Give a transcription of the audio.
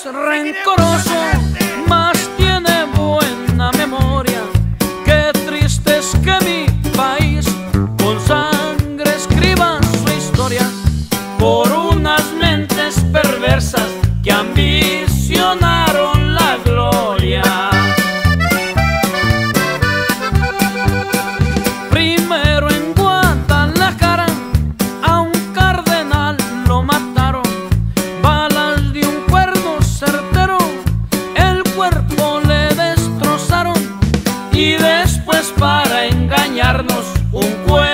es rencoroso, mas tiene buena memoria. Qué triste es que mi país con sangre escriba su historia por unas mentes perversas que ambicionaron la gloria. Primero en Guadalajara a un cardenal lo mataron, balas de un cuerno certero, el cuerpo le destrozaron, y después para engañarnos un cuerno